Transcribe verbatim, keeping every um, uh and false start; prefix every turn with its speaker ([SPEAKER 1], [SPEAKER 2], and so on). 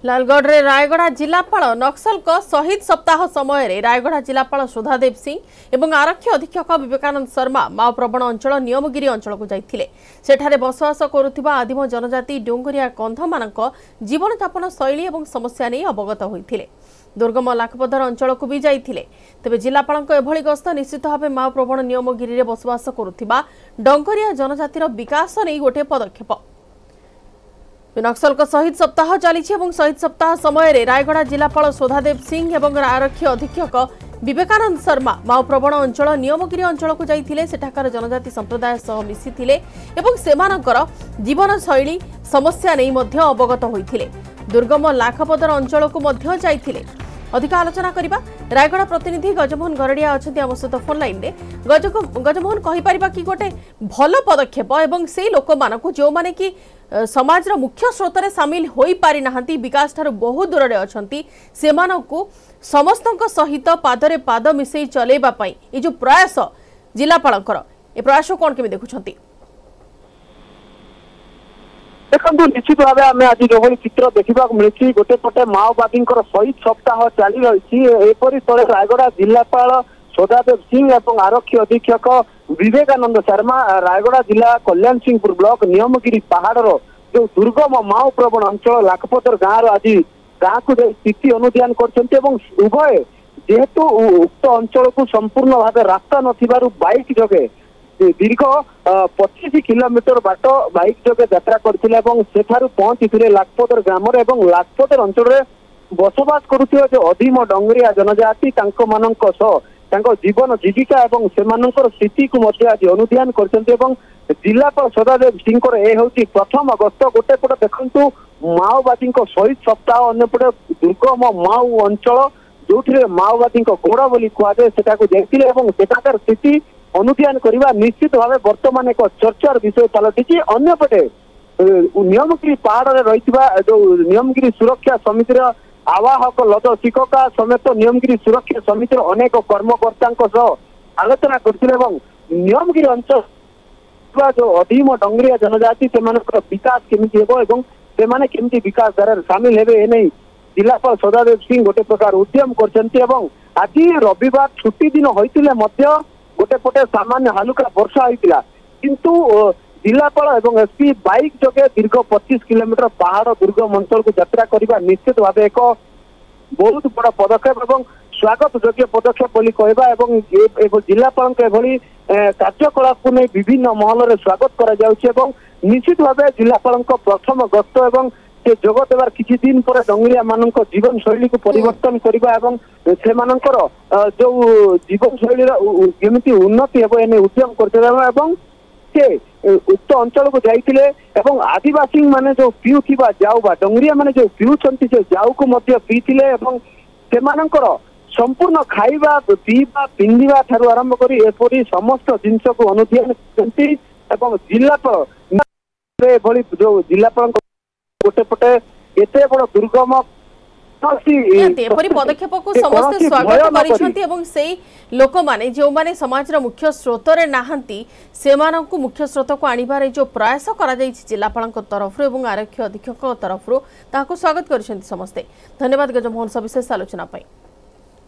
[SPEAKER 1] लालगढ़ रे रायगढ़ जिलापाल नक्सल को शहीद सप्ताह समय रायगढ़ जिलापाल सुधादेव सिंह एवं आरक्षी अधीक्षक विवेकानंद शर्मा माओ प्रवण अंचल नियमगिरी अंचल को जाइथिले। सेठारे बसवास करुथिबा आदिम जनजाति डोंगरिया कंध मानक जीवन यापन शैली और समस्या नहीं अवगत होइथिले। दुर्गम लाखपदर अंचल को भी जाइथिले। तेबे जिलापाल एभली गस्त निश्चित भाव माओ प्रवण नियमगिरी बसवास करुथिबा डोंगरिया जनजातिर विकास नहीं गोटे पदक्षेप। नक्सल को शहीद सप्ताह चली शहीद सप्ताह समय रायगढ़ जिलापाल सुधादेव सिंह और आरक्षी अधीक्षक विवेकानंद शर्मा माओ प्रवण अंचल नियमगिरी अंचल को जाइथिले। सेठाकार जनजाति संप्रदाय सह मिसिथिले एवं सेमानकर जीवन शैली समस्या नहीं मध्य अवगत होइथिले। दुर्गम लाखपदर अंचल को मध्य जाइथिले। अधिक आलोचना करबा रायगढ़ प्रतिनिधि गजमोहन गरड़िया अच्छा आम सहित फोन लाइन रे। गज गजमोहन कहि परिबा कि गोटे भल पदक्षेप एवं से लोक मानकु जो माने कि समाज रा मुख्य स्रोत रे शामिल होई पारि नाहंती विकास ठार बहुत दूर रे अछंती सेमानकु समस्तक सहित पादरे पाद मिसई चलेबा पई ए जो प्रयास जिलापालकर ए प्रयास कोन केमि देखुछंती?
[SPEAKER 2] देखो निश्चित भाव आम आज जो चित्र देखा मिली गोटे पटे माओवादी शहीद सप्ताह चली रही स्थल रायगढ़ जिलापाल सुधादेव सिंह और आरक्षी अधीक्षक विवेकानंद शर्मा रायगढ़ जिला कल्याण सिंहपुर ब्लॉक नियमगिरी पहाड़ जो दुर्गम माओ प्रवण अंचल लाखपदर गाँव आज गाँव को स्थिति अनुधान कर उभय जेहेतु उक्त अंचल को संपूर्ण भाव रास्ता नथिबारु बाइक जगे दीर्घ पच्चीस किलोमीटर बाट बाइक जगे यात्रा करथिले एवं सेठारु पहुंचीथिले लाखपदर ग्राम लाखपदर अंचल रे बसवास करुथिबा जो अधीम डंगरिया जनजाति तांको मानक सह तांको जीवन जीविका एवं सेमानकर स्थिति को मध्य आज अनुधान करछन्ते एवं जिलापाल सदादेव सिंह ए होची प्रथम गस्त। गोटे पटे देखंतु माओवादी शहीद सप्ताह अन्यपटे दुर्गम माओ अंचल जो माओवादी गोड़ बोली कहुए सेटाकु जाइथिले एवं सेठाकार स्थिति अनुधान करवा निश्चित भाव बर्तमान एक चर्चार विषय पलटि। अन्यपटे नियमगिरी पहाड़ रही जो नियमगिरी सुरक्षा समितिर आवाहक लद शिक्षका समेत नियमगिरी सुरक्षा समितिर अनेक कर्मकर्ता आलोचना करथिले एवं नियमगिरी अंचल जो अधीम डंगरिया जनजाति से विकास केमिति हेबो एवं सेमाने केमिति विकास धारा सामिल हेबे ए नहीं जिलापाल सदादेव सिंह गोटे प्रकार उद्यम करछन्ति एवं आज रविवार छुट्टी दिन होइतिले मध्य गोटे पटे सामान्य हालुका वर्षा होइतिला किंतु जिलापाल एवं एसपी बाइक जगे दीर्घ पच्चीस किलोमीटर पहाड़ दुर्गम अंचल को यात्रा करबा निश्चित भाव एक बहुत बड़ा पदक्षेप एवं स्वागत योग्य पदक्षेप बोली कहबा एवं जिलापाल एभली कार्यकलाप को नहीं विभिन्न महल में स्वागत करा जाउछि एवं निश्चित भाव जिलापाल प्रथम गस्त एवं से जोग देवार किछि दिन पर डंगरिया मानक जीवन शैली को परिवर्तन करबा एवं सेमानकर जो जीवन शैली केमिति उन्नति हेबो एने उद्यम करते एवं से उक्त अंचल को जाइथिले एवं आदिवासी माने जो पिउथिबा जाऊ बा डंगरिया माने जो पिउछंती से जाऊ को मध्य पीथिले एवं सेमानकर संपूर्ण खाइबा पीवा पिंधिबा ठारू आरंभ करी एपरी समस्त जिनस को अनुध्यान करती एवं जिलापाल एभली जो जिलापाल गोटे पटे एते बड़ दुर्गम
[SPEAKER 1] पदक्षेप को समस्त स्वागत कर लोक माने जो माने समाज मुख्य स्रोत रे नाहंती सेमानकु मुख्य स्रोत को आनिबार जो प्रयास करा जायछि जिलापाल तरफ एवं आरक्षी अधीक्षक तरफ ताको स्वागत कर समस्ते। धन्यवाद गजमोहन सविशेष आलोचना पाई।